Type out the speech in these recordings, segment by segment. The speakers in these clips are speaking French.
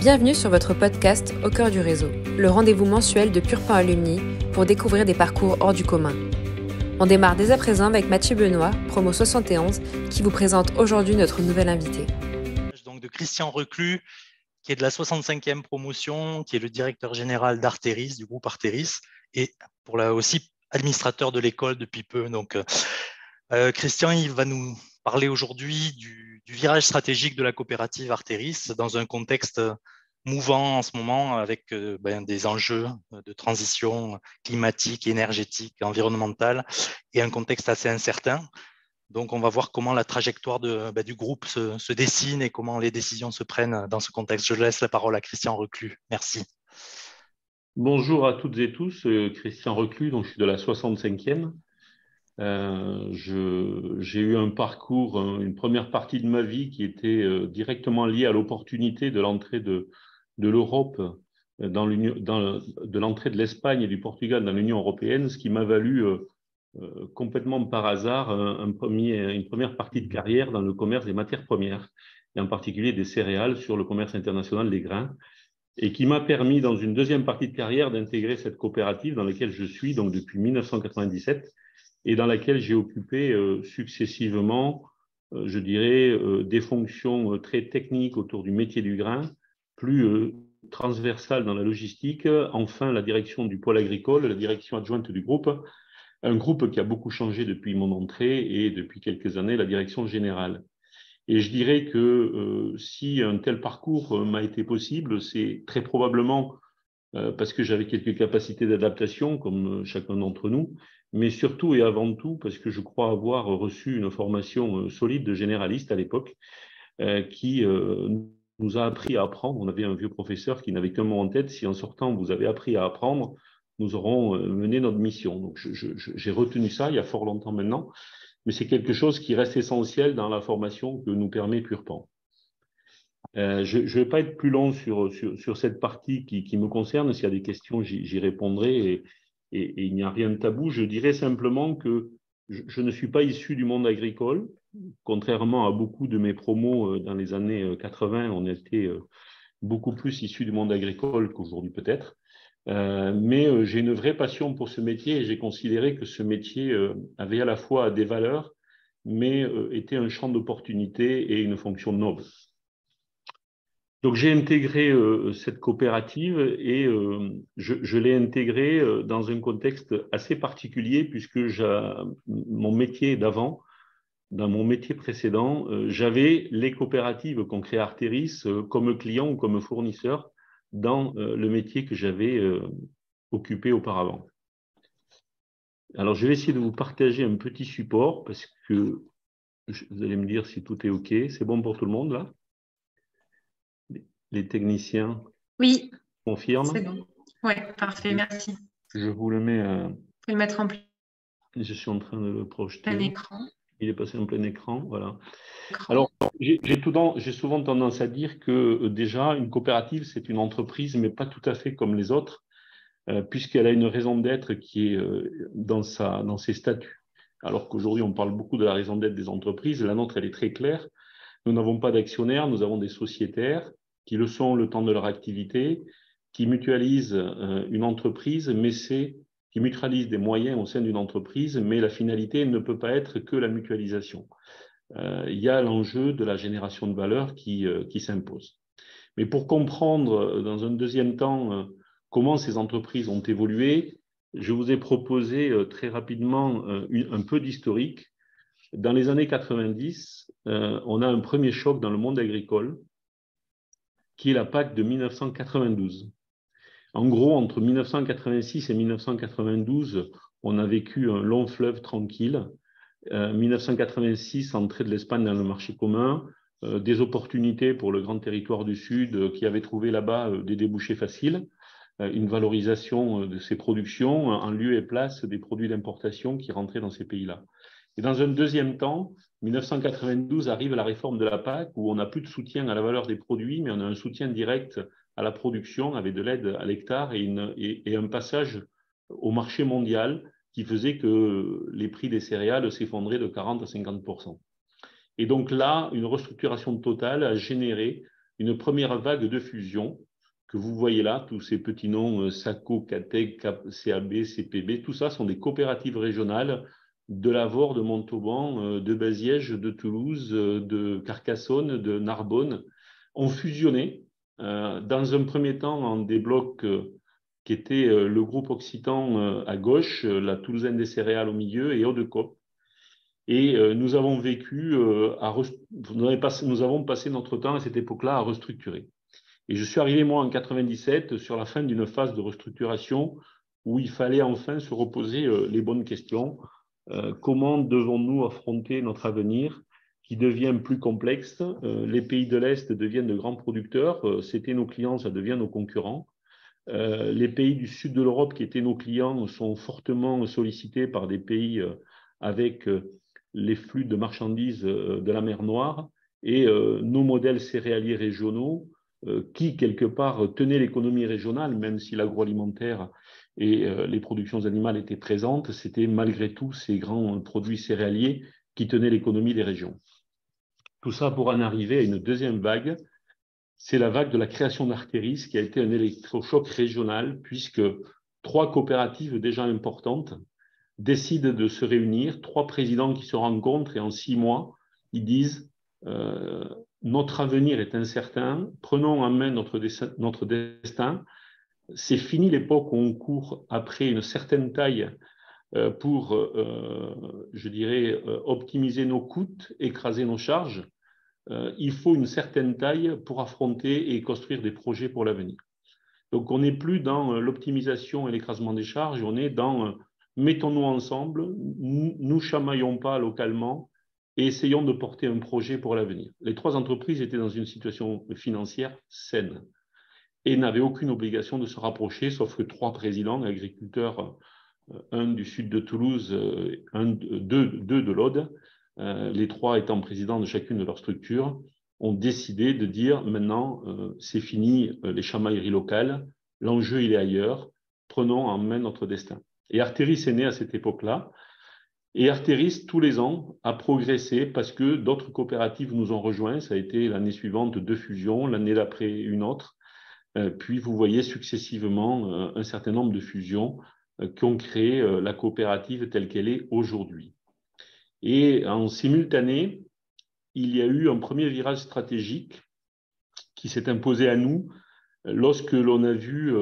Bienvenue sur votre podcast Au cœur du réseau, le rendez-vous mensuel de Pur Pain Alumni pour découvrir des parcours hors du commun. On démarre dès à présent avec Mathieu Benoît, promo 71, qui vous présente aujourd'hui notre nouvel invité. Donc de Christian Reclus, qui est de la 65e promotion, qui est le directeur général d'Arteris, du groupe Arteris, et aussi administrateur de l'école depuis peu. Donc, Christian, il va nous parler aujourd'hui du virage stratégique de la coopérative Arteris dans un contexte mouvant en ce moment avec des enjeux de transition climatique, énergétique, environnementale et un contexte assez incertain. Donc, on va voir comment la trajectoire du groupe se dessine et comment les décisions se prennent dans ce contexte. Je laisse la parole à Christian Reclus. Merci. Bonjour à toutes et tous, Christian Reclus, donc je suis de la 65e. J'ai eu un parcours, une première partie de ma vie qui était directement liée à l'opportunité de l'entrée de l'Europe, de l'entrée de l'Espagne et du Portugal dans l'Union européenne, ce qui m'a valu complètement par hasard une première partie de carrière dans le commerce des matières premières, et en particulier des céréales sur le commerce international des grains, et qui m'a permis dans une deuxième partie de carrière d'intégrer cette coopérative dans laquelle je suis donc depuis 1997 et dans laquelle j'ai occupé successivement, je dirais, des fonctions très techniques autour du métier du grain, plus transversales dans la logistique, enfin la direction du pôle agricole, la direction adjointe du groupe, un groupe qui a beaucoup changé depuis mon entrée et depuis quelques années, la direction générale. Et je dirais que si un tel parcours m'a été possible, c'est très probablement parce que j'avais quelques capacités d'adaptation, comme chacun d'entre nous, mais surtout et avant tout parce que je crois avoir reçu une formation solide de généraliste à l'époque, qui nous a appris à apprendre. On avait un vieux professeur qui n'avait qu'un mot en tête: si en sortant vous avez appris à apprendre, nous aurons mené notre mission. Donc j'ai retenu ça il y a fort longtemps maintenant, mais c'est quelque chose qui reste essentiel dans la formation que nous permet Pur Pain. Je ne vais pas être plus long sur cette partie qui me concerne. S'il y a des questions, j'y répondrai et il n'y a rien de tabou. Je dirais simplement que je ne suis pas issu du monde agricole. Contrairement à beaucoup de mes promos dans les années 80, on était beaucoup plus issus du monde agricole qu'aujourd'hui peut-être. Mais j'ai une vraie passion pour ce métier et j'ai considéré que ce métier avait à la fois des valeurs, mais était un champ d'opportunités et une fonction noble. Donc j'ai intégré cette coopérative et je l'ai intégrée dans un contexte assez particulier puisque mon métier d'avant, dans mon métier précédent, j'avais les coopératives qu'ont créé Arteris comme clients ou comme fournisseurs dans le métier que j'avais occupé auparavant. Alors je vais essayer de vous partager un petit support parce que vous allez me dire si tout est OK. C'est bon pour tout le monde là ? Les techniciens oui, confirment. C'est bon. Oui, parfait, merci. Je vous le mets. Vous pouvez le mettre en je suis en train de le projeter. plein écran. Il est passé en plein écran, voilà. Alors, j'ai souvent tendance à dire que déjà, une coopérative, c'est une entreprise, mais pas tout à fait comme les autres, puisqu'elle a une raison d'être qui est dans ses statuts. Alors qu'aujourd'hui, on parle beaucoup de la raison d'être des entreprises. La nôtre, elle est très claire. Nous n'avons pas d'actionnaires, nous avons des sociétaires qui le sont le temps de leur activité, qui mutualisent une entreprise, qui mutualisent des moyens au sein d'une entreprise, mais la finalité ne peut pas être que la mutualisation. Il y a l'enjeu de la génération de valeur qui s'impose. Mais pour comprendre dans un deuxième temps comment ces entreprises ont évolué, je vous ai proposé très rapidement un peu d'historique. Dans les années 90, on a un premier choc dans le monde agricole, qui est la PAC de 1992. En gros, entre 1986 et 1992, on a vécu un long fleuve tranquille. 1986, entrée de l'Espagne dans le marché commun, des opportunités pour le grand territoire du Sud qui avait trouvé là-bas des débouchés faciles, une valorisation de ses productions en lieu et place des produits d'importation qui rentraient dans ces pays-là. Et dans un deuxième temps, 1992 arrive la réforme de la PAC où on n'a plus de soutien à la valeur des produits, mais on a un soutien direct à la production avec de l'aide à l'hectare et un passage au marché mondial qui faisait que les prix des céréales s'effondraient de 40 à 50%. Et donc là, une restructuration totale a généré une première vague de fusion que vous voyez là, tous ces petits noms, SACO, CATEC, CAB, CPB, tout ça sont des coopératives régionales de Lavore, de Montauban, de Baziège, de Toulouse, de Carcassonne, de Narbonne, ont fusionné dans un premier temps en des blocs qui étaient le groupe Occitan à gauche, la Toulousaine des céréales au milieu et Haut-de-Coop. Et nous avons vécu, nous avons passé notre temps à cette époque-là à restructurer. Et je suis arrivé, moi, en 97, sur la fin d'une phase de restructuration où il fallait enfin se reposer les bonnes questions. Comment devons-nous affronter notre avenir qui devient plus complexe? Les pays de l'Est deviennent de grands producteurs. C'était nos clients, ça devient nos concurrents. Les pays du sud de l'Europe qui étaient nos clients sont fortement sollicités par des pays avec les flux de marchandises de la mer Noire et nos modèles céréaliers régionaux qui, quelque part, tenaient l'économie régionale, même si l'agroalimentaire et les productions animales étaient présentes, c'était malgré tout ces grands produits céréaliers qui tenaient l'économie des régions. Tout ça pour en arriver à une deuxième vague. C'est la vague de la création d'Artéris qui a été un électrochoc régional puisque 3 coopératives déjà importantes décident de se réunir, 3 présidents qui se rencontrent et en 6 mois, ils disent notre avenir est incertain, prenons en main notre destin. C'est fini l'époque où on court après une certaine taille pour, je dirais, optimiser nos coûts, écraser nos charges. Il faut une certaine taille pour affronter et construire des projets pour l'avenir. Donc, on n'est plus dans l'optimisation et l'écrasement des charges, on est dans mettons-nous ensemble, nous chamaillons pas localement et essayons de porter un projet pour l'avenir. Les 3 entreprises étaient dans une situation financière saine et n'avaient aucune obligation de se rapprocher, sauf que 3 présidents, agriculteurs, un du sud de Toulouse, deux de l'Aude, les 3 étant présidents de chacune de leurs structures, ont décidé de dire maintenant, c'est fini les chamailleries locales, l'enjeu il est ailleurs, prenons en main notre destin. Et Artéris est né à cette époque-là. Et Artéris, tous les ans, a progressé parce que d'autres coopératives nous ont rejoints. Ça a été l'année suivante 2 fusions, l'année d'après une autre. Puis vous voyez successivement un certain nombre de fusions qui ont créé la coopérative telle qu'elle est aujourd'hui. Et en simultané, il y a eu un premier virage stratégique qui s'est imposé à nous lorsque l'on a vu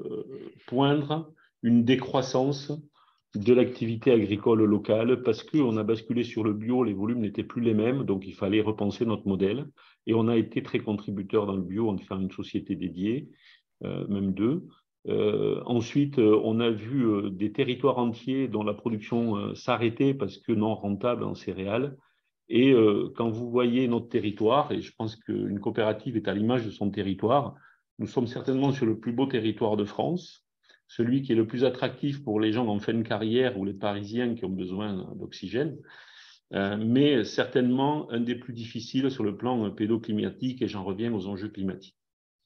poindre une décroissance de l'activité agricole locale parce qu'on a basculé sur le bio, les volumes n'étaient plus les mêmes, donc il fallait repenser notre modèle. Et on a été très contributeur dans le bio en faisant une société dédiée, même 2. Ensuite, on a vu des territoires entiers dont la production s'arrêtait parce que non rentable en céréales. Et quand vous voyez notre territoire, et je pense qu'une coopérative est à l'image de son territoire, nous sommes certainement sur le plus beau territoire de France, celui qui est le plus attractif pour les gens en fin de carrière ou les Parisiens qui ont besoin d'oxygène, mais certainement un des plus difficiles sur le plan pédoclimatique, et j'en reviens aux enjeux climatiques.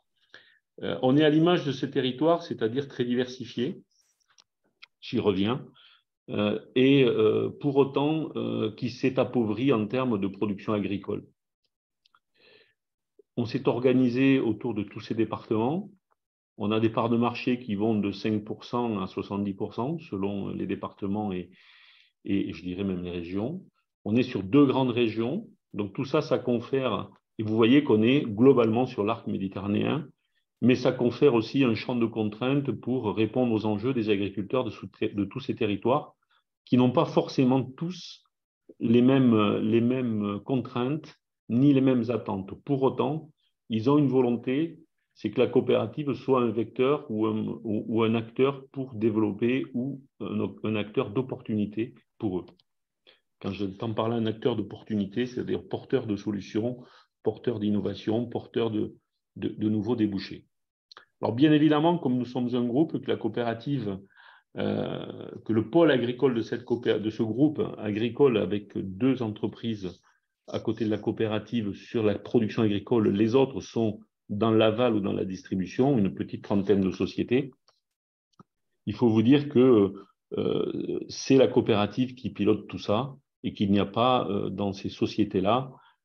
On est à l'image de ce territoire, c'est-à-dire très diversifié, j'y reviens, et pour autant qui s'est appauvri en termes de production agricole. On s'est organisé autour de tous ces départements. On a des parts de marché qui vont de 5% à 70% selon les départements et je dirais même les régions. On est sur 2 grandes régions, donc tout ça, ça confère, et vous voyez qu'on est globalement sur l'arc méditerranéen, mais ça confère aussi un champ de contraintes pour répondre aux enjeux des agriculteurs de tous ces territoires qui n'ont pas forcément tous les mêmes contraintes ni les mêmes attentes. Pour autant, ils ont une volonté, c'est que la coopérative soit un vecteur ou un acteur pour développer ou un acteur d'opportunité pour eux. Quand j'entends parler un acteur d'opportunité, c'est-à-dire porteur de solutions, porteur d'innovation, porteur de nouveaux débouchés. Alors bien évidemment, comme nous sommes un groupe, que la coopérative, que le pôle agricole de ce groupe agricole avec 2 entreprises à côté de la coopérative sur la production agricole, les autres sont dans l'aval ou dans la distribution, une petite trentaine de sociétés. Il faut vous dire que c'est la coopérative qui pilote tout ça et qu'il n'y a pas dans ces sociétés-là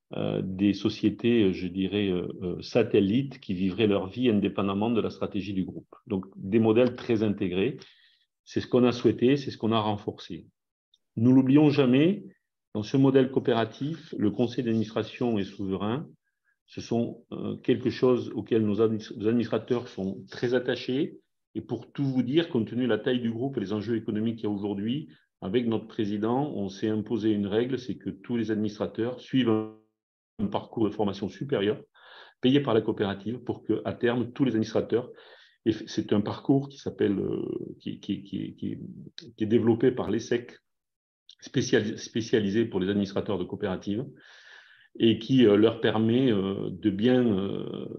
des sociétés, je dirais, satellites qui vivraient leur vie indépendamment de la stratégie du groupe. Donc, des modèles très intégrés. C'est ce qu'on a souhaité, c'est ce qu'on a renforcé. Nous l'oublions jamais, dans ce modèle coopératif, le conseil d'administration est souverain. Ce sont quelque chose auquel nos administrateurs sont très attachés. Et pour tout vous dire, compte tenu de la taille du groupe et les enjeux économiques qu'il y a aujourd'hui, avec notre président, on s'est imposé une règle, c'est que tous les administrateurs suivent un parcours de formation supérieure payé par la coopérative pour qu'à terme, tous les administrateurs, et c'est un parcours qui s'appelle, qui est développé par l'ESSEC, spécialisé pour les administrateurs de coopératives, et qui leur permet de bien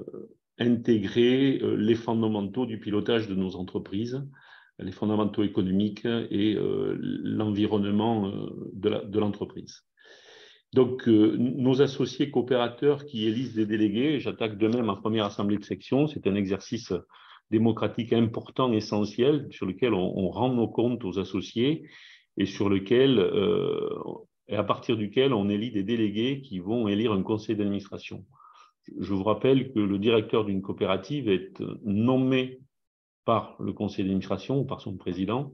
intégrer les fondamentaux du pilotage de nos entreprises, les fondamentaux économiques et l'environnement de l'entreprise. Donc, nos associés coopérateurs qui élisent des délégués, j'attaque de même en première assemblée de section, c'est un exercice démocratique important, essentiel, sur lequel on rend nos comptes aux associés et sur lequel, et à partir duquel on élit des délégués qui vont élire un conseil d'administration. Je vous rappelle que le directeur d'une coopérative est nommé par le conseil d'administration ou par son président,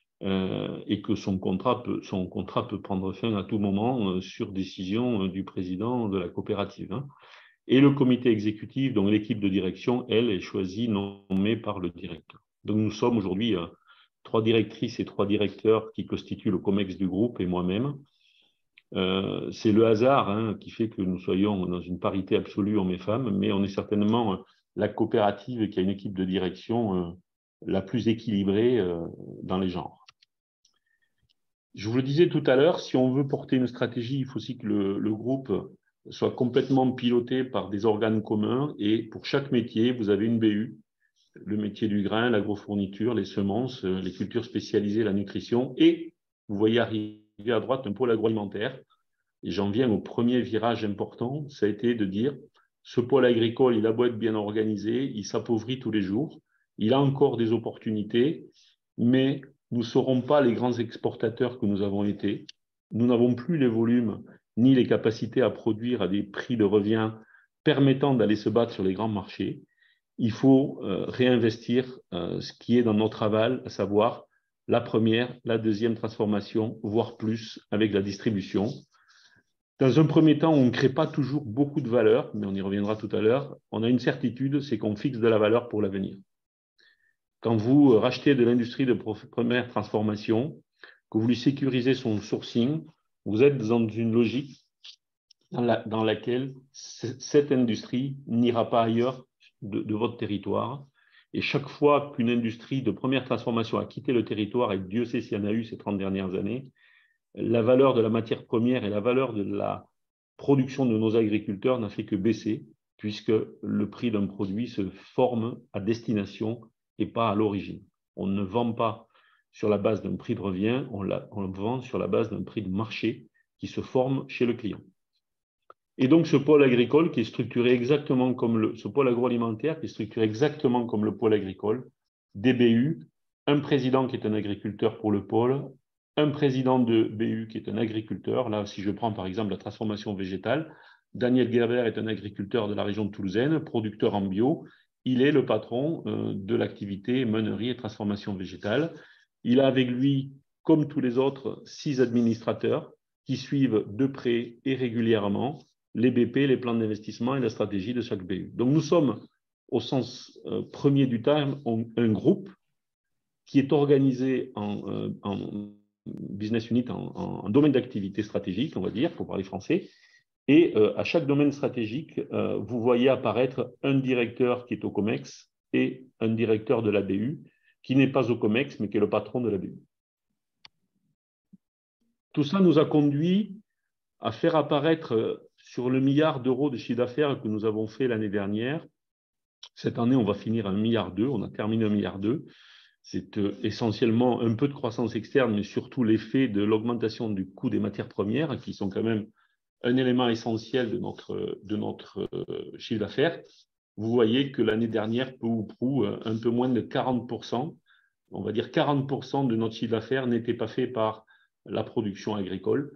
et que son contrat peut prendre fin à tout moment sur décision du président de la coopérative. Et le comité exécutif, donc l'équipe de direction, elle, est choisie, nommée par le directeur. Donc nous sommes aujourd'hui 3 directrices et 3 directeurs qui constituent le COMEX du groupe et moi-même. C'est le hasard qui fait que nous soyons dans une parité absolue hommes et femmes, mais on est certainement la coopérative qui a une équipe de direction la plus équilibrée dans les genres. Je vous le disais tout à l'heure, si on veut porter une stratégie, il faut aussi que le groupe soit complètement piloté par des organes communs, et pour chaque métier, vous avez une BU, le métier du grain, l'agrofourniture, les semences, les cultures spécialisées, la nutrition, et vous voyez arriver à droite un pôle agroalimentaire. Et j'en viens au premier virage important, ça a été de dire, ce pôle agricole, il a beau être bien organisé, il s'appauvrit tous les jours, il a encore des opportunités, mais nous ne serons pas les grands exportateurs que nous avons été. Nous n'avons plus les volumes ni les capacités à produire à des prix de revient permettant d'aller se battre sur les grands marchés. Il faut réinvestir ce qui est dans notre aval, à savoir la première, la deuxième transformation, voire plus avec la distribution. Dans un premier temps, on ne crée pas toujours beaucoup de valeur, mais on y reviendra tout à l'heure. On a une certitude, c'est qu'on fixe de la valeur pour l'avenir. Quand vous rachetez de l'industrie de première transformation, que vous lui sécurisez son sourcing, vous êtes dans une logique dans laquelle cette industrie n'ira pas ailleurs de votre territoire. Et chaque fois qu'une industrie de première transformation a quitté le territoire, et Dieu sait s'il y en a eu ces 30 dernières années, la valeur de la matière première et la valeur de la production de nos agriculteurs n'a fait que baisser, puisque le prix d'un produit se forme à destination et pas à l'origine. On ne vend pas sur la base d'un prix de revient, on vend sur la base d'un prix de marché qui se forme chez le client. Et donc ce pôle agricole qui est structuré exactement comme ce pôle agroalimentaire qui est structuré exactement comme le pôle agricole, des BU, un président qui est un agriculteur pour le pôle, un président de BU qui est un agriculteur. Là, si je prends par exemple la transformation végétale, Daniel Gerber est un agriculteur de la région de Toulousaine, producteur en bio. Il est le patron de l'activité meunerie et transformation végétale. Il a avec lui, comme tous les autres, 6 administrateurs qui suivent de près et régulièrement les BP, les plans d'investissement et la stratégie de chaque BU. Donc nous sommes, au sens premier du terme, un groupe qui est organisé en business unit, en domaine d'activité stratégique, on va dire, pour parler français. Et à chaque domaine stratégique, vous voyez apparaître un directeur qui est au COMEX et un directeur de la BU qui n'est pas au COMEX, mais qui est le patron de la BU. Tout ça nous a conduit à faire apparaître sur le milliard d'euros de chiffre d'affaires que nous avons fait l'année dernière. Cette année, on va finir à 1,2 milliard, on a terminé 1,2 milliard. C'est essentiellement un peu de croissance externe, mais surtout l'effet de l'augmentation du coût des matières premières, qui sont quand même un élément essentiel de notre chiffre d'affaires. Vous voyez que l'année dernière, peu ou prou, un peu moins de 40%, on va dire 40% de notre chiffre d'affaires n'était pas fait par la production agricole.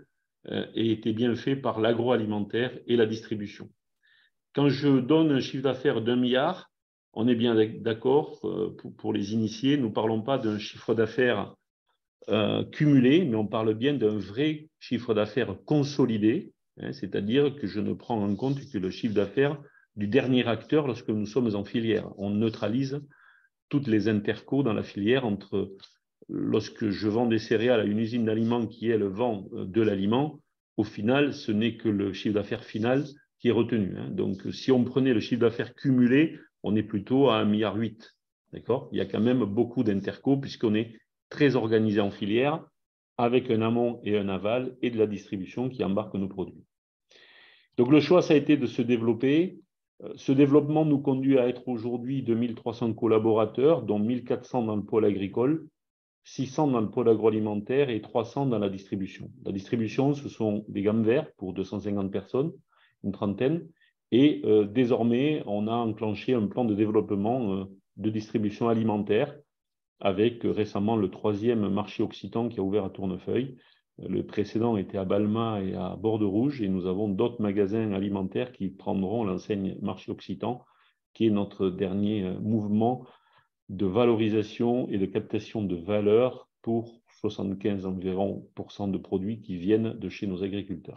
et était bien fait par l'agroalimentaire et la distribution. Quand je donne un chiffre d'affaires d'1 milliard, on est bien d'accord, pour les initiés, nous ne parlons pas d'un chiffre d'affaires cumulé, mais on parle bien d'un vrai chiffre d'affaires consolidé, hein, c'est-à-dire que je ne prends en compte que le chiffre d'affaires du dernier acteur lorsque nous sommes en filière. On neutralise toutes les intercos dans la filière entre lorsque je vends des céréales à une usine d'aliments qui, elle, vend de l'aliment. Au final, ce n'est que le chiffre d'affaires final qui est retenu. Hein. Donc, si on prenait le chiffre d'affaires cumulé, on est plutôt à 1,8 milliard. D'accord ? Il y a quand même beaucoup d'intercos puisqu'on est très organisé en filière avec un amont et un aval et de la distribution qui embarque nos produits. Donc, le choix, ça a été de se développer. Ce développement nous conduit à être aujourd'hui 2300 collaborateurs, dont 1400 dans le pôle agricole, 600 dans le pôle agroalimentaire et 300 dans la distribution. La distribution, ce sont des gammes vertes pour 250 personnes, une trentaine. Et désormais, on a enclenché un plan de développement de distribution alimentaire avec récemment le 3e marché occitan qui a ouvert à Tournefeuille. Le précédent était à Balma et à Bordeaux-Rouge et nous avons d'autres magasins alimentaires qui prendront l'enseigne marché occitan, qui est notre dernier mouvement de valorisation et de captation de valeur pour 75 environ % de produits qui viennent de chez nos agriculteurs.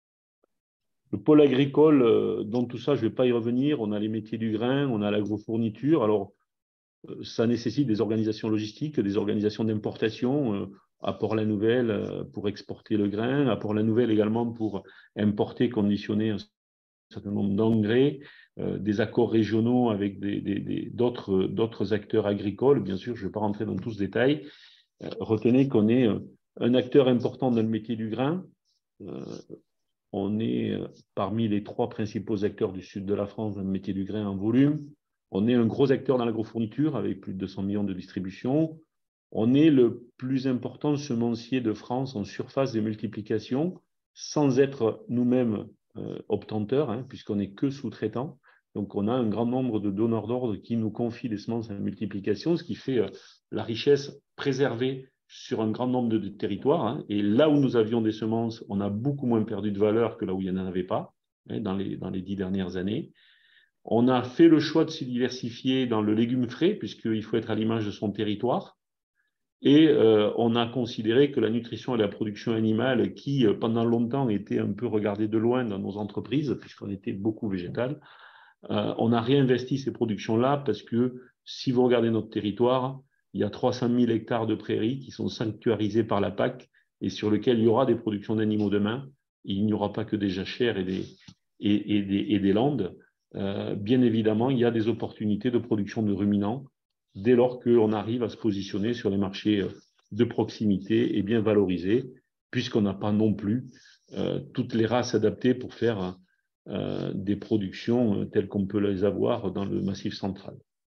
Le pôle agricole, dans tout ça, je ne vais pas y revenir. On a les métiers du grain, on a l'agrofourniture. Alors, ça nécessite des organisations logistiques, des organisations d'importation, à Port-la-Nouvelle pour exporter le grain, à Port-la-Nouvelle également pour importer, conditionner un certain nombre d'engrais, des accords régionaux avec d'autres acteurs agricoles. Bien sûr, je ne vais pas rentrer dans tout ce détail. Retenez qu'on est un acteur important dans le métier du grain. On est parmi les 3 principaux acteurs du sud de la France dans le métier du grain en volume. On est un gros acteur dans l'agrofourniture avec plus de 200 millions de distribution. On est le plus important semencier de France en surface de multiplication, sans être nous-mêmes obtenteurs, hein, puisqu'on n'est que sous-traitant. Donc, on a un grand nombre de donneurs d'ordre qui nous confient des semences en multiplication, ce qui fait la richesse préservée sur un grand nombre de territoires. Hein. Et là où nous avions des semences, on a beaucoup moins perdu de valeur que là où il n'y en avait pas, hein, dans les 10 dernières années. On a fait le choix de se diversifier dans le légume frais, puisqu'il faut être à l'image de son territoire. Et on a considéré que la nutrition et la production animale, qui pendant longtemps étaient un peu regardées de loin dans nos entreprises, puisqu'on était beaucoup végétal, on a réinvesti ces productions-là parce que si vous regardez notre territoire, il y a 300 000 hectares de prairies qui sont sanctuarisés par la PAC et sur lesquels il y aura des productions d'animaux demain. Et il n'y aura pas que des jachères et des landes. Bien évidemment, il y a des opportunités de production de ruminants dès lors qu'on arrive à se positionner sur les marchés de proximité et bien valorisés, puisqu'on n'a pas non plus toutes les races adaptées pour faire des productions telles qu'on peut les avoir dans le Massif central,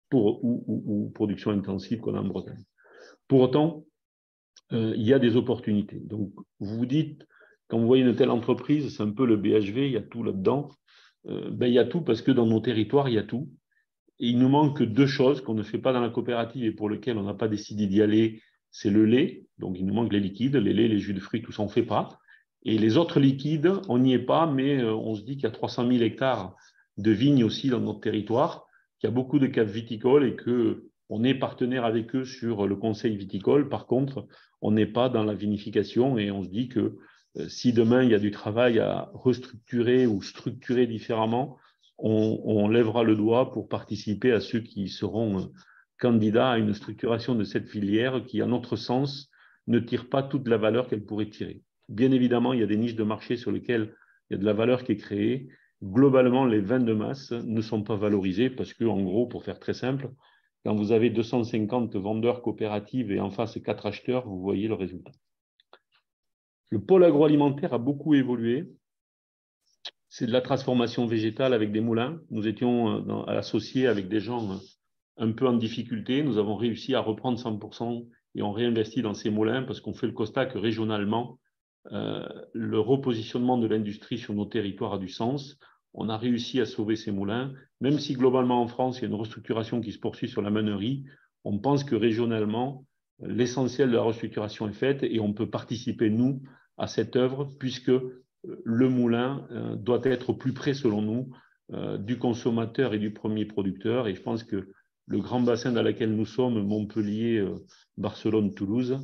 ou production intensive qu'on a en Bretagne. Pour autant, il y a des opportunités. Donc, vous vous dites, quand vous voyez une telle entreprise, c'est un peu le BHV, il y a tout là-dedans. Il y a tout parce que dans nos territoires, il y a tout. Et il nous manque 2 choses qu'on ne fait pas dans la coopérative et pour lesquelles on n'a pas décidé d'y aller. C'est le lait, donc il nous manque les liquides, les laits, les jus de fruits, tout ça on ne fait pas. Et les autres liquides, on n'y est pas, mais on se dit qu'il y a 300 000 hectares de vignes aussi dans notre territoire, qu'il y a beaucoup de caves viticoles et qu'on est partenaire avec eux sur le conseil viticole. Par contre, on n'est pas dans la vinification et on se dit que si demain il y a du travail à restructurer ou structurer différemment, on lèvera le doigt pour participer à ceux qui seront candidats à une structuration de cette filière qui, à notre sens, ne tire pas toute la valeur qu'elle pourrait tirer. Bien évidemment, il y a des niches de marché sur lesquelles il y a de la valeur qui est créée. Globalement, les vins de masse ne sont pas valorisés parce que, en gros, pour faire très simple, quand vous avez 250 vendeurs coopératives et en face 4 acheteurs, vous voyez le résultat. Le pôle agroalimentaire a beaucoup évolué. C'est de la transformation végétale avec des moulins. Nous étions associés avec des gens un peu en difficulté. Nous avons réussi à reprendre 100% et on réinvestit dans ces moulins parce qu'on fait le constat que régionalement, le repositionnement de l'industrie sur nos territoires a du sens. On a réussi à sauver ces moulins. Même si globalement en France, il y a une restructuration qui se poursuit sur la meunerie, on pense que régionalement, l'essentiel de la restructuration est faite et on peut participer, nous, à cette œuvre, puisque le moulin doit être au plus près, selon nous, du consommateur et du premier producteur. Et je pense que le grand bassin dans lequel nous sommes, Montpellier, Barcelone, Toulouse,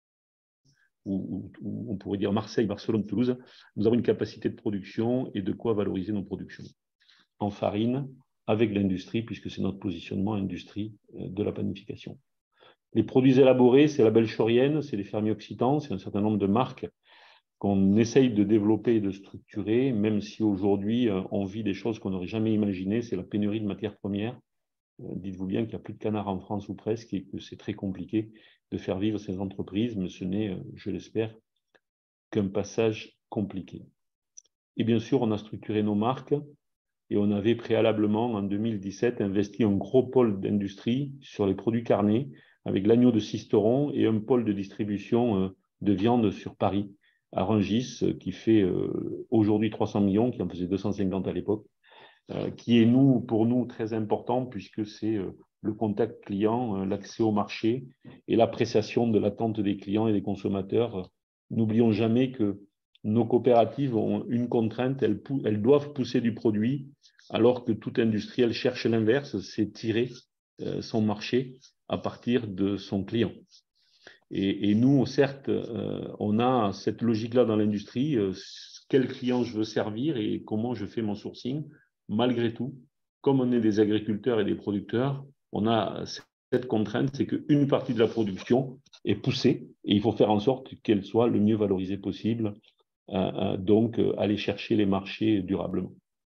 ou on pourrait dire Marseille, Barcelone, Toulouse, nous avons une capacité de production et de quoi valoriser nos productions en farine avec l'industrie, puisque c'est notre positionnement industrie de la panification. Les produits élaborés, c'est la Belle Chorienne, c'est les fermiers occitans, c'est un certain nombre de marques qu'on essaye de développer et de structurer, même si aujourd'hui on vit des choses qu'on n'aurait jamais imaginées, c'est la pénurie de matières premières. Dites-vous bien qu'il n'y a plus de canards en France ou presque et que c'est très compliqué de faire vivre ces entreprises, mais ce n'est, je l'espère, qu'un passage compliqué. Et bien sûr, on a structuré nos marques et on avait préalablement, en 2017, investi un gros pôle d'industrie sur les produits carnés avec l'agneau de Sisteron et un pôle de distribution de viande sur Paris, à Rungis, qui fait aujourd'hui 300 millions, qui en faisait 250 à l'époque, qui est pour nous très important puisque c'est le contact client, l'accès au marché et l'appréciation de l'attente des clients et des consommateurs. N'oublions jamais que nos coopératives ont une contrainte, elles doivent pousser du produit, alors que tout industriel cherche l'inverse, c'est tirer son marché à partir de son client. Et nous, certes, on a cette logique-là dans l'industrie, quel client je veux servir et comment je fais mon sourcing. Malgré tout, comme on est des agriculteurs et des producteurs, on a cette contrainte, c'est qu'une partie de la production est poussée et il faut faire en sorte qu'elle soit le mieux valorisée possible, donc aller chercher les marchés durablement.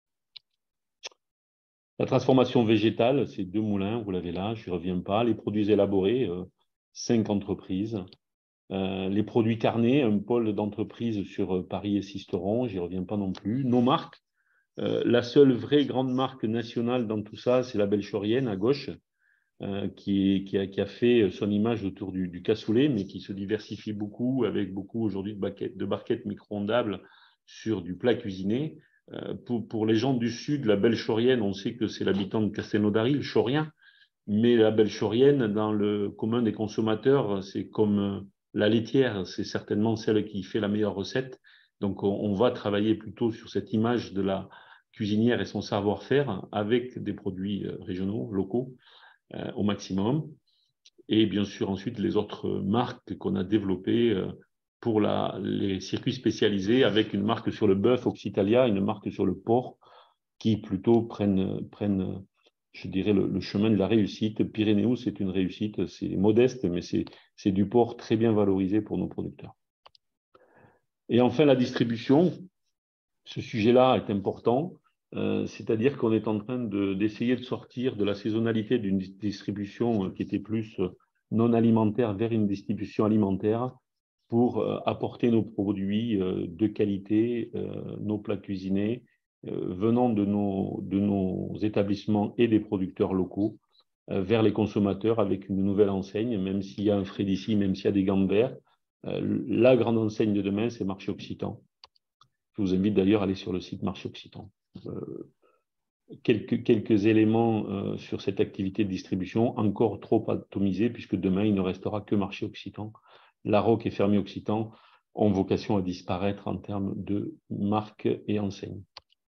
La transformation végétale, c'est 2 moulins, vous l'avez là, je n'y reviens pas. Les produits élaborés, 5 entreprises. Les produits carnés, un pôle d'entreprise sur Paris et Sisteron, j'y reviens pas non plus. Nos marques, la seule vraie grande marque nationale dans tout ça, c'est la Belle Chorienne à gauche, qui a fait son image autour du cassoulet, mais qui se diversifie beaucoup, avec beaucoup aujourd'hui de barquettes micro-ondables sur du plat cuisiné. Pour les gens du Sud, la Belle Chorienne, on sait que c'est l'habitant de Castelnaudary, le Chorien, mais la Belle Chorienne, dans le commun des consommateurs, c'est comme la laitière, c'est certainement celle qui fait la meilleure recette. Donc, on va travailler plutôt sur cette image de la cuisinière et son savoir-faire avec des produits régionaux, locaux, au maximum. Et bien sûr, ensuite, les autres marques qu'on a développées pour les circuits spécialisés, avec une marque sur le bœuf Occitalia, une marque sur le porc, qui plutôt prennent je dirais, le chemin de la réussite. Pyrénéos, c'est une réussite, c'est modeste, mais c'est du porc très bien valorisé pour nos producteurs. Et enfin, la distribution, ce sujet-là est important, c'est-à-dire qu'on est en train d'essayer de sortir de la saisonnalité d'une distribution qui était plus non alimentaire vers une distribution alimentaire pour apporter nos produits de qualité, nos plats cuisinés, venant de nos établissements et des producteurs locaux vers les consommateurs avec une nouvelle enseigne, même s'il y a un frais d'ici, même s'il y a des gants de verre. La grande enseigne de demain, c'est Marché Occitan. Je vous invite d'ailleurs à aller sur le site Marché Occitan. Quelques éléments sur cette activité de distribution, encore trop atomisés, puisque demain, il ne restera que Marché Occitan. Larroque et Fermier Occitan ont vocation à disparaître en termes de marque et enseigne.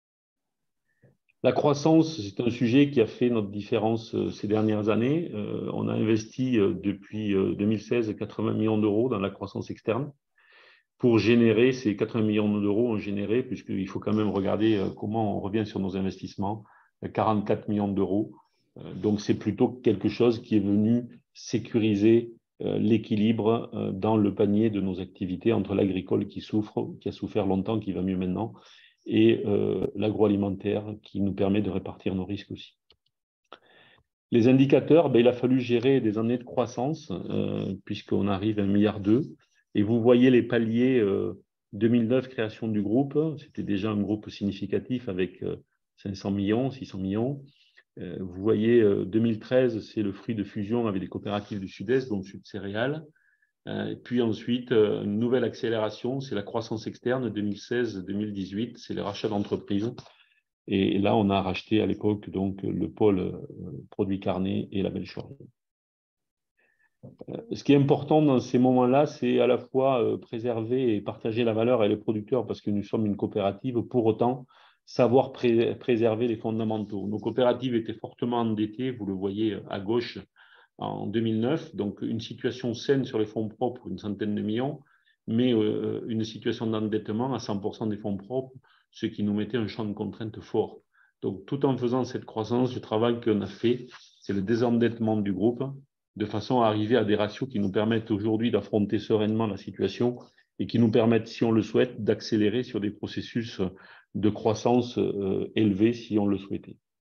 La croissance, c'est un sujet qui a fait notre différence ces dernières années. On a investi depuis 2016 80 millions d'euros dans la croissance externe pour générer ces 80 millions d'euros ont généré, puisqu'il faut quand même regarder comment on revient sur nos investissements, 44 millions d'euros. Donc, c'est plutôt quelque chose qui est venu sécuriser l'équilibre dans le panier de nos activités entre l'agricole qui a souffert longtemps, qui va mieux maintenant, et l'agroalimentaire qui nous permet de répartir nos risques aussi. Les indicateurs, il a fallu gérer des années de croissance puisqu'on arrive à 1,2 milliard. Et vous voyez les paliers 2009, création du groupe. C'était déjà un groupe significatif avec 500 millions, 600 millions. Vous voyez 2013, c'est le fruit de fusion avec les coopératives du Sud-Est, donc Sud Céréales. Puis ensuite, une nouvelle accélération, c'est la croissance externe 2016-2018, c'est les rachats d'entreprises. Et là, on a racheté à l'époque donc le pôle produits carnés et la Belle Chorienne. Ce qui est important dans ces moments-là, c'est à la fois préserver et partager la valeur avec les producteurs parce que nous sommes une coopérative, pour autant savoir préserver les fondamentaux. Nos coopératives étaient fortement endettées, vous le voyez à gauche, en 2009, donc une situation saine sur les fonds propres, une centaine de millions, mais une situation d'endettement à 100% des fonds propres, ce qui nous mettait un champ de contrainte fort. Donc tout en faisant cette croissance, le travail qu'on a fait, c'est le désendettement du groupe, de façon à arriver à des ratios qui nous permettent aujourd'hui d'affronter sereinement la situation et qui nous permettent, si on le souhaite, d'accélérer sur des processus de croissance élevés si on le souhaitait.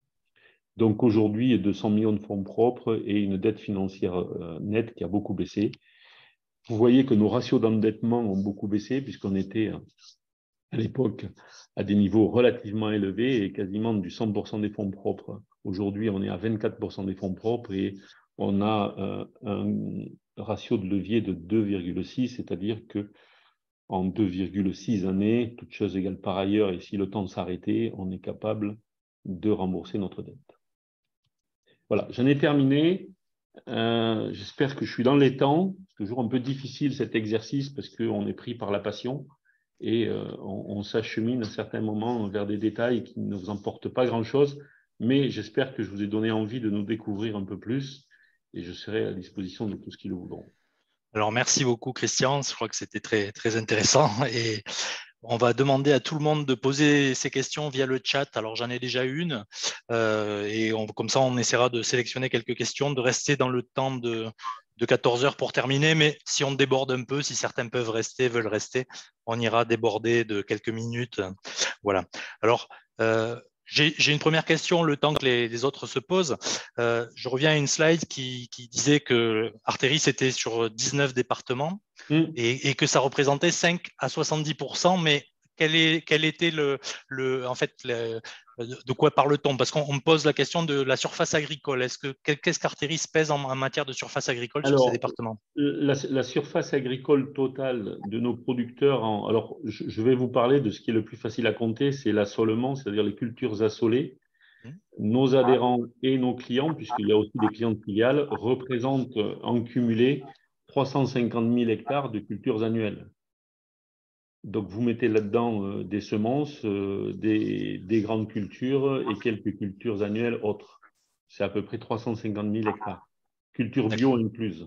Donc aujourd'hui, 200 millions de fonds propres et une dette financière nette qui a beaucoup baissé. Vous voyez que nos ratios d'endettement ont beaucoup baissé puisqu'on était à l'époque à des niveaux relativement élevés et quasiment du 100% des fonds propres. Aujourd'hui, on est à 24% des fonds propres et on a un ratio de levier de 2,6, c'est-à-dire que en 2,6 années, toutes choses égales par ailleurs, et si le temps s'arrêtait, on est capable de rembourser notre dette. Voilà, j'en ai terminé. J'espère que je suis dans les temps. C'est toujours un peu difficile cet exercice parce qu'on est pris par la passion et on s'achemine à certains moments vers des détails qui ne vous emportent pas grand-chose. Mais j'espère que je vous ai donné envie de nous découvrir un peu plus et je serai à disposition de tous qui le voudront. Alors, merci beaucoup, Christian. Je crois que c'était très, très intéressant. Et on va demander à tout le monde de poser ses questions via le chat. Alors, j'en ai déjà une. Comme ça, on essaiera de sélectionner quelques questions, de rester dans le temps de 14 heures pour terminer. Mais si on déborde un peu, si certains veulent rester, on ira déborder de quelques minutes. Voilà. Alors, j'ai une première question, le temps que les autres se posent. Je reviens à une slide qui disait que Arteris était sur 19 départements et que ça représentait 5 à 70%, mais quel était de quoi parle-t-on? Parce qu'on me pose la question de la surface agricole. Qu'est-ce qu'Arteris pèse en matière de surface agricole sur ces départements? La surface agricole totale de nos producteurs, alors je vais vous parler de ce qui est le plus facile à compter, c'est l'assolement, c'est-à-dire les cultures assolées. Nos adhérents et nos clients, puisqu'il y a aussi des clients de filiales, représentent en cumulé 350 000 hectares de cultures annuelles. Donc, vous mettez là-dedans des semences, des grandes cultures et quelques cultures annuelles autres. C'est à peu près 350 000 hectares, cultures bio incluses.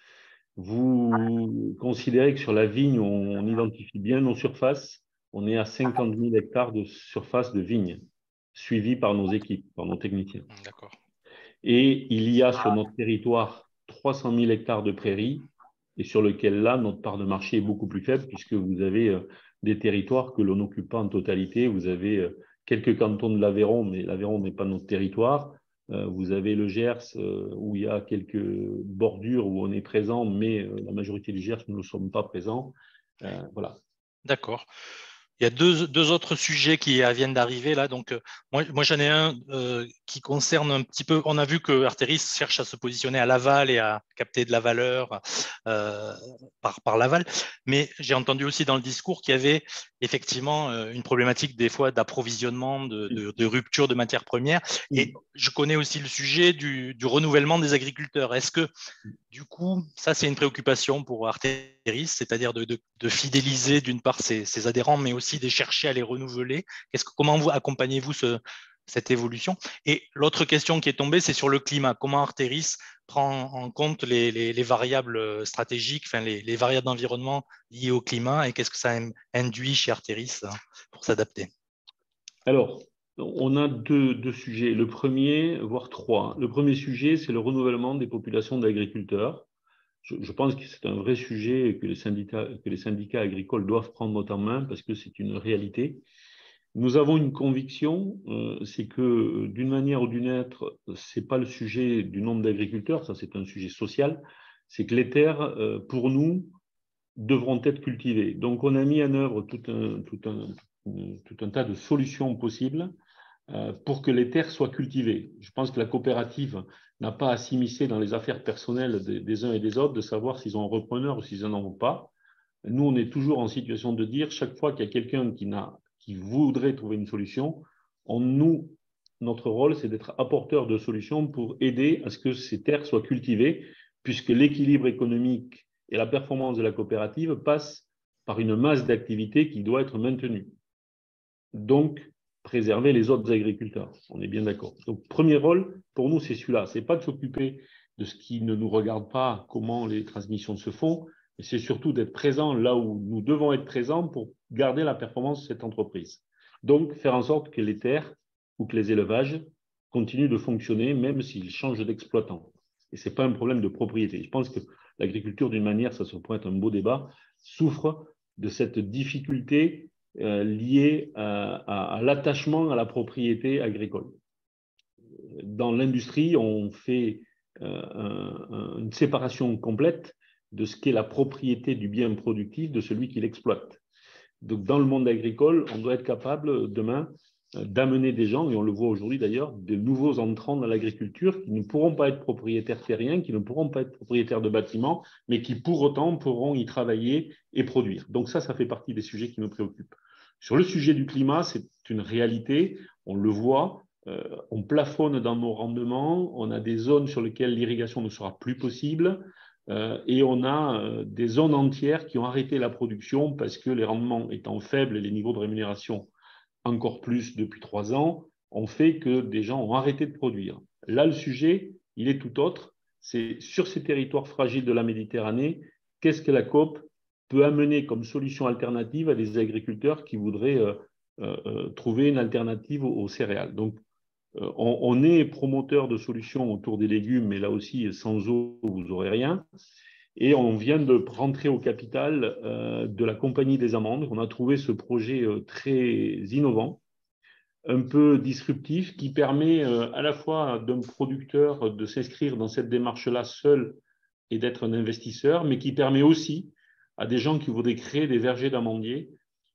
Vous considérez que sur la vigne, on identifie bien nos surfaces. On est à 50 000 hectares de surface de vigne, suivi par nos équipes, par nos techniciens. D'accord. Et il y a sur notre territoire 300 000 hectares de prairies, et sur lequel là, notre part de marché est beaucoup plus faible, puisque vous avez des territoires que l'on n'occupe pas en totalité. Vous avez quelques cantons de l'Aveyron, mais l'Aveyron n'est pas notre territoire. Vous avez le Gers, où il y a quelques bordures où on est présent, mais la majorité du Gers, nous ne sommes pas présents. Voilà. D'accord. Il y a deux autres sujets qui viennent d'arriver là. Donc, moi j'en ai un qui concerne un petit peu. On a vu que Arteris cherche à se positionner à l'aval et à capter de la valeur par l'aval. Mais j'ai entendu aussi dans le discours qu'il y avait effectivement une problématique des fois d'approvisionnement, de rupture de matières premières. Et je connais aussi le sujet du renouvellement des agriculteurs. Est-ce que du coup, ça, c'est une préoccupation pour Arteris, c'est-à-dire de fidéliser d'une part ses adhérents, mais aussi de chercher à les renouveler. Comment vous accompagnez-vous cette évolution? Et l'autre question qui est tombée, c'est sur le climat. Comment Arteris prend en compte les variables stratégiques, enfin les variables d'environnement liées au climat, et qu'est-ce que ça induit chez Arteris pour s'adapter? Alors, on a deux sujets. Le premier, voire trois. Le premier sujet, c'est le renouvellement des populations d'agriculteurs. Je pense que c'est un vrai sujet que les syndicats agricoles doivent prendre en main parce que c'est une réalité. Nous avons une conviction, c'est que d'une manière ou d'une autre, ce n'est pas le sujet du nombre d'agriculteurs, ça c'est un sujet social, c'est que les terres, pour nous, devront être cultivées. Donc on a mis en œuvre tout un tas de solutions possibles pour que les terres soient cultivées. Je pense que la coopérative n'a pas à s'immiscer dans les affaires personnelles des uns et des autres, de savoir s'ils ont un repreneur ou s'ils n'en ont pas. Nous, on est toujours en situation de dire, chaque fois qu'il y a quelqu'un qui voudrait trouver une solution, notre rôle, c'est d'être apporteur de solutions pour aider à ce que ces terres soient cultivées, puisque l'équilibre économique et la performance de la coopérative passent par une masse d'activités qui doit être maintenue. Donc, préserver les autres agriculteurs. On est bien d'accord. Donc, premier rôle, pour nous, c'est celui-là. Ce n'est pas de s'occuper de ce qui ne nous regarde pas, comment les transmissions se font, mais c'est surtout d'être présent là où nous devons être présents pour garder la performance de cette entreprise. Donc, faire en sorte que les terres ou que les élevages continuent de fonctionner, même s'ils changent d'exploitant. Et ce n'est pas un problème de propriété. Je pense que l'agriculture, d'une manière, ça se pourrait être un beau débat, souffre de cette difficulté liée à l'attachement à la propriété agricole. Dans l'industrie, on fait une séparation complète de ce qu'est la propriété du bien productif de celui qui l'exploite. Donc, dans le monde agricole, on doit être capable demain d'amener des gens, et on le voit aujourd'hui d'ailleurs, de nouveaux entrants dans l'agriculture qui ne pourront pas être propriétaires terriens, qui ne pourront pas être propriétaires de bâtiments, mais qui pour autant pourront y travailler et produire. Donc ça fait partie des sujets qui nous préoccupent. Sur le sujet du climat, c'est une réalité, on le voit, on plafonne dans nos rendements, on a des zones sur lesquelles l'irrigation ne sera plus possible, et on a des zones entières qui ont arrêté la production parce que les rendements étant faibles et les niveaux de rémunération encore plus depuis 3 ans, ont fait que des gens ont arrêté de produire. Là, le sujet, il est tout autre. C'est sur ces territoires fragiles de la Méditerranée, qu'est-ce que la COP peut amener comme solution alternative à des agriculteurs qui voudraient trouver une alternative aux céréales. Donc, on est promoteur de solutions autour des légumes, mais là aussi, sans eau, vous n'aurez rien. Et on vient de rentrer au capital de la Compagnie des Amandes. On a trouvé ce projet très innovant, un peu disruptif, qui permet à la fois d'un producteur de s'inscrire dans cette démarche-là seul et d'être un investisseur, mais qui permet aussi à des gens qui voudraient créer des vergers d'amandiers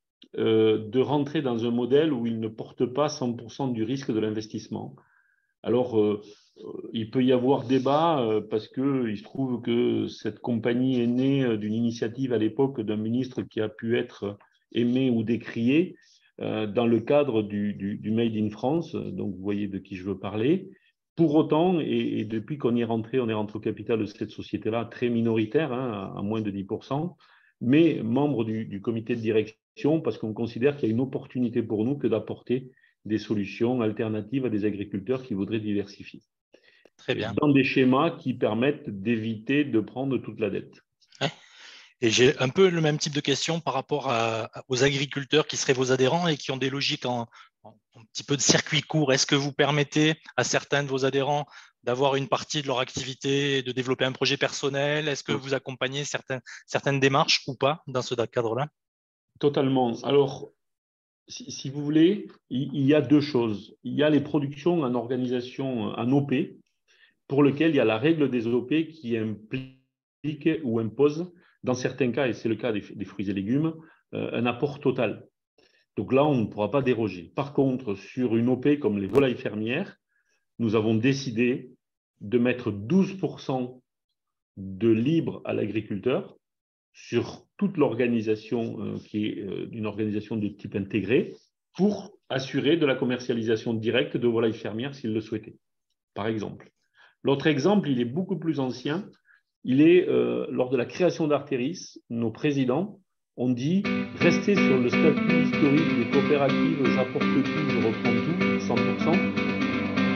de rentrer dans un modèle où ils ne portent pas 100% du risque de l'investissement. Alors, il peut y avoir débat parce qu'il se trouve que cette compagnie est née d'une initiative à l'époque d'un ministre qui a pu être aimé ou décrié dans le cadre du Made in France. Donc, vous voyez de qui je veux parler. Pour autant, et depuis qu'on est rentré au capital de cette société-là, très minoritaire, hein, à moins de 10%, mais membre du comité de direction parce qu'on considère qu'il y a une opportunité pour nous que d'apporter des solutions alternatives à des agriculteurs qui voudraient diversifier. Très bien. Dans des schémas qui permettent d'éviter de prendre toute la dette. Ouais. Et j'ai un peu le même type de question par rapport aux agriculteurs qui seraient vos adhérents et qui ont des logiques en un petit peu de circuit court. Est-ce que vous permettez à certains de vos adhérents d'avoir une partie de leur activité, de développer un projet personnel? Est-ce que vous accompagnez certaines démarches ou pas dans ce cadre-là? Totalement. Alors, si vous voulez, il y a 2 choses. Il y a les productions en organisation, en OP, pour lequel il y a la règle des OP qui implique ou impose, dans certains cas, et c'est le cas des fruits et légumes, un apport total. Donc là, on ne pourra pas déroger. Par contre, sur une OP comme les volailles fermières, nous avons décidé de mettre 12% de libre à l'agriculteur sur toute l'organisation qui est une organisation de type intégré pour assurer de la commercialisation directe de volailles fermières s'il le souhaitait, par exemple. L'autre exemple, il est beaucoup plus ancien. Il est lors de la création d'Arteris, nos présidents ont dit « Restez sur le statut historique des coopératives, j'apporte tout, je reprends tout, 100%. »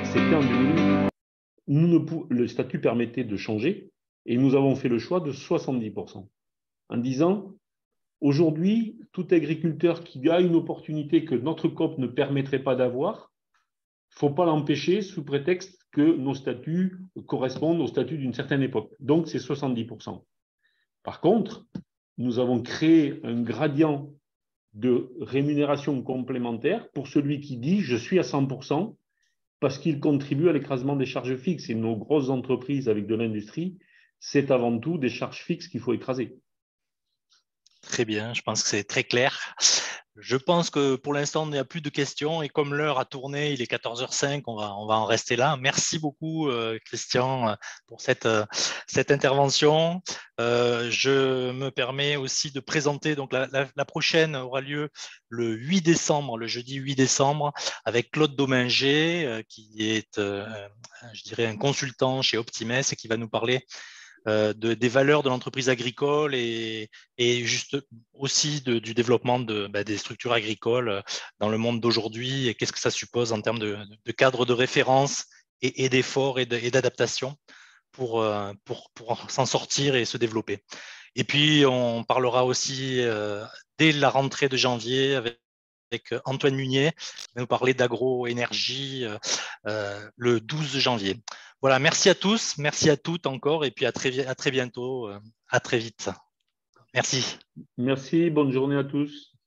C'était en 2008. Le statut permettait de changer et nous avons fait le choix de 70%. En disant « Aujourd'hui, tout agriculteur qui a une opportunité que notre COP ne permettrait pas d'avoir, il ne faut pas l'empêcher sous prétexte que nos statuts correspondent aux statuts d'une certaine époque. » Donc, c'est 70%. Par contre, nous avons créé un gradient de rémunération complémentaire pour celui qui dit « je suis à 100% » parce qu'il contribue à l'écrasement des charges fixes. Et nos grosses entreprises avec de l'industrie, c'est avant tout des charges fixes qu'il faut écraser. Très bien, je pense que c'est très clair. Je pense que pour l'instant, il n'y a plus de questions et comme l'heure a tourné, il est 14h05, on va en rester là. Merci beaucoup, Christian, pour cette intervention. Je me permets aussi de présenter, donc la prochaine aura lieu le 8 décembre, le jeudi 8 décembre, avec Claude Dominger, qui est, je dirais, un consultant chez Optimes et qui va nous parler des valeurs de l'entreprise agricole et juste aussi du développement des structures agricoles dans le monde d'aujourd'hui et qu'est-ce que ça suppose en termes de cadre de référence et d'efforts et d'adaptation pour s'en sortir et se développer. Et puis, on parlera aussi dès la rentrée de janvier avec Antoine Munier, qui va nous parler d'agro-énergie le 12 janvier. Voilà, merci à tous, merci à toutes encore, et puis à très bientôt, à très vite. Merci. Merci, bonne journée à tous.